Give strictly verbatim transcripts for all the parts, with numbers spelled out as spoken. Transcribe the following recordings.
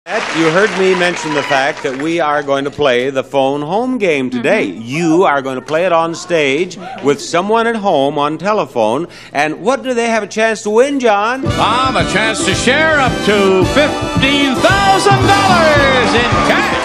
You heard me mention the fact that we are going to play the phone home game today. Mm-hmm. You are going to play it on stage with someone at home on telephone. And what do they have a chance to win, John? Bob, a chance to share up to fifteen thousand dollars in cash.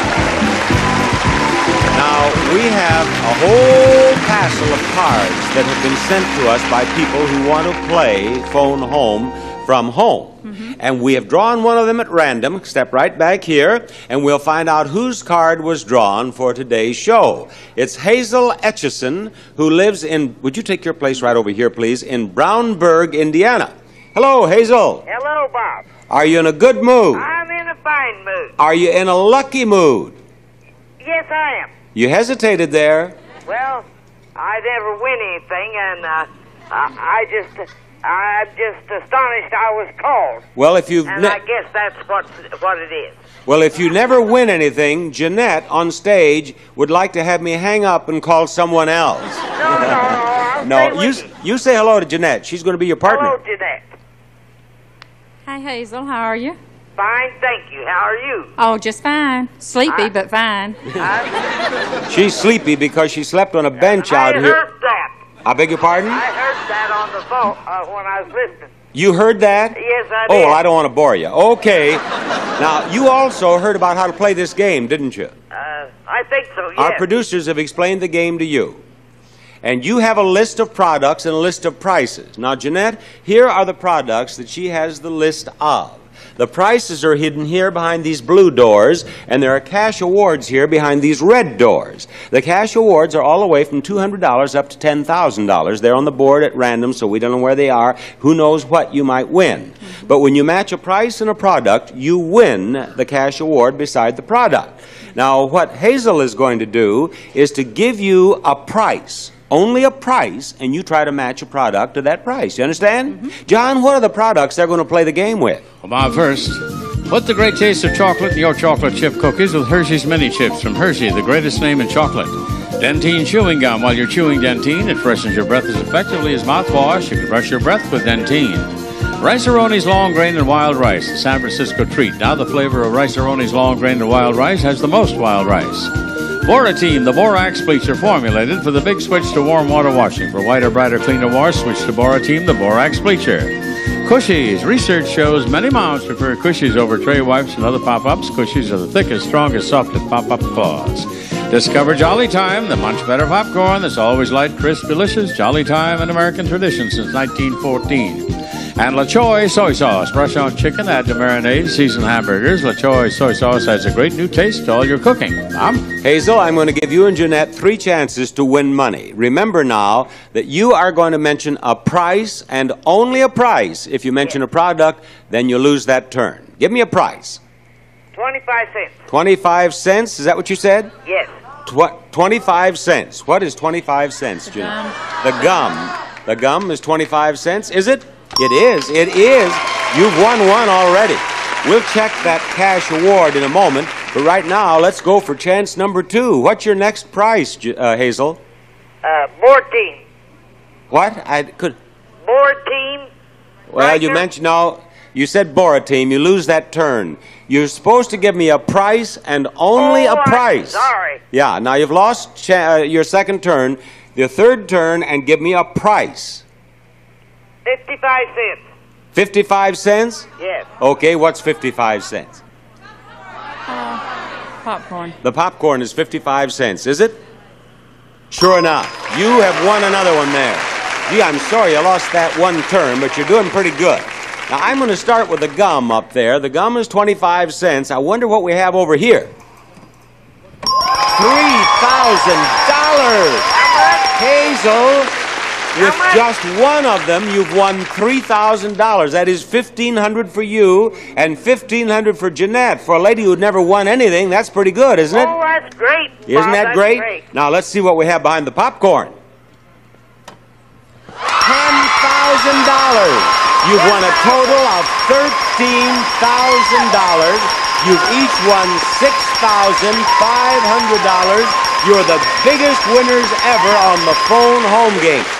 Now, we have a whole passel of cards that have been sent to us by people who want to play phone home from home. Mm-hmm. And we have drawn one of them at random. Step right back here, and we'll find out whose card was drawn for today's show. It's Hazel Etchison, who lives in, would you take your place right over here, please, in Brownburg, Indiana. Hello, Hazel. Hello, Bob. Are you in a good mood? I'm in a fine mood. Are you in a lucky mood? Yes, I am. You hesitated there. Well, I never win anything, and uh, I, I just... I'm just astonished I was called. Well, if you've... And I guess that's what, what it is. Well, if you never win anything, Jeanette on stage would like to have me hang up and call someone else. No, no, no. I'll no, stay you, with you. you say hello to Jeanette. She's going to be your partner. Hello, Jeanette. Hi, Hazel. How are you? Fine, thank you. How are you? Oh, just fine. Sleepy, I, but fine. I, She's sleepy because she slept on a bench I out heard here. that. I beg your pardon? I heard that on the phone uh, when I was listening. You heard that? Yes, I Oh, did. well, I don't want to bore you. Okay. Now, you also heard about how to play this game, didn't you? Uh, I think so, yes. Our producers have explained the game to you. And you have a list of products and a list of prices. Now, Jeanette, here are the products that she has the list of. The prices are hidden here behind these blue doors, and there are cash awards here behind these red doors. The cash awards are all the way from two hundred dollars up to ten thousand dollars. They're on the board at random, so we don't know where they are. Who knows what you might win? Mm-hmm. But when you match a price and a product, you win the cash award beside the product. Now, what Hazel is going to do is to give you a price. Only a price, and you try to match a product to that price. You understand? Mm-hmm. John, what are the products they're going to play the game with? Well, Bob, first, put the great taste of chocolate in your chocolate chip cookies with Hershey's Mini Chips from Hershey, the greatest name in chocolate. Dentine chewing gum. While you're chewing Dentine, it freshens your breath as effectively as mouthwash. You can brush your breath with Dentine. Rice-A-Roni's Long Grain and Wild Rice, the San Francisco treat. Now the flavor of Rice-A-Roni's Long Grain and Wild Rice has the most wild rice. Borateam, the borax bleacher formulated for the big switch to warm water washing. For whiter, brighter, cleaner wash, switch to Borateam, the borax bleacher. Cushies. Research shows many moms prefer Cushies over tray wipes and other pop-ups. Cushies are the thickest, strongest, softest pop-up claws. Discover Jolly Time, the much better popcorn that's always light, crisp, delicious. Jolly Time, an American tradition since nineteen fourteen. And La Choy soy sauce. Brush on chicken, add to marinade, season hamburgers. La Choy soy sauce adds a great new taste to all your cooking. Mom? Hazel, I'm going to give you and Jeanette three chances to win money. Remember now that you are going to mention a price and only a price. If you mention a product, then you lose that turn. Give me a price. twenty-five cents. twenty-five cents? Is that what you said? Yes. Tw- twenty-five cents. What is twenty-five cents, Jeanette? The gum. The gum is twenty-five cents, is it? It is. It is. You've won one already. We'll check that cash award in a moment, but right now, let's go for chance number two. What's your next price, uh, Hazel? Uh, board team. What? I could... Board team. Well, right you there. mentioned... No, you said Borateam. You lose that turn. You're supposed to give me a price and only oh, a price. I'm sorry. Yeah, now you've lost cha- uh, your second turn, your third turn, and give me a price. fifty-five cents. fifty-five cents? Yes. Okay, what's fifty-five cents? Uh, popcorn. The popcorn is fifty-five cents, is it? Sure enough. You have won another one there. Gee, I'm sorry you lost that one turn, but you're doing pretty good. Now, I'm going to start with the gum up there. The gum is twenty-five cents. I wonder what we have over here. three thousand dollars! Hazel, with just one of them, you've won three thousand dollars. That is fifteen hundred dollars for you and fifteen hundred dollars for Jeanette. For a lady who'd never won anything, that's pretty good, isn't it? Oh, that's great, Bob. Isn't that that's great? great? Now, let's see what we have behind the popcorn. ten thousand dollars. You've won a total of thirteen thousand dollars. You've each won six thousand five hundred dollars. You're the biggest winners ever on the phone home game.